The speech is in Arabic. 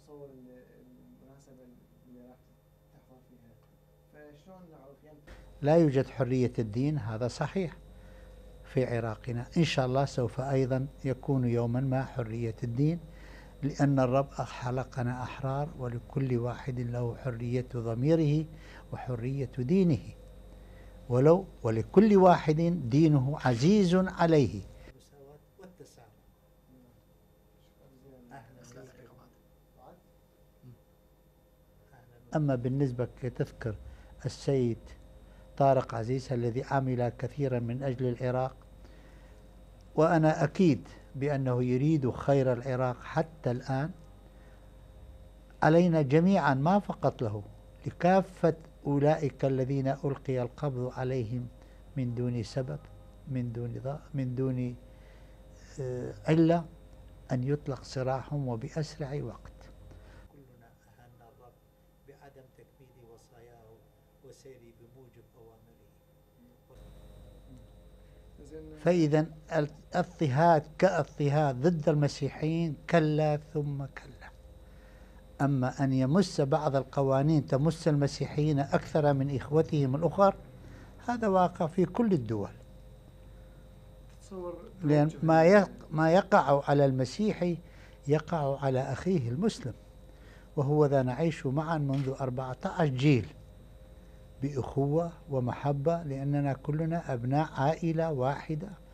تصور المناسبة اللي راح تحضر فيها، فشلون نعرف يعني؟ لا يوجد حرية الدين، هذا صحيح في عراقنا. إن شاء الله سوف أيضا يكون يوما ما حرية الدين، لأن الرب خلقنا أحرار، ولكل واحد له حرية ضميره وحرية دينه، ولكل واحد دينه عزيز عليه. والتسامح. أما بالنسبة تذكر السيد طارق عزيز الذي عمل كثيرا من أجل العراق، وأنا أكيد بأنه يريد خير العراق حتى الآن. علينا جميعا، ما فقط له، لكافة أولئك الذين ألقي القبض عليهم من دون سبب، من دون علة، أن يطلق سراحهم وبأسرع وقت. كلنا أهنا الرب بعدم تكميل وصاياه وسيري بموجب أوامره. فإذا الاضطهاد كاضطهاد ضد المسيحيين كلا ثم كلا. أما أن يمس بعض القوانين تمس المسيحيين أكثر من إخوتهم الأخر، هذا واقع في كل الدول. لأن ما يقع على المسيحي يقع على أخيه المسلم، وهو ذا نعيش معا منذ 14 جيل بأخوة ومحبة، لأننا كلنا أبناء عائلة واحدة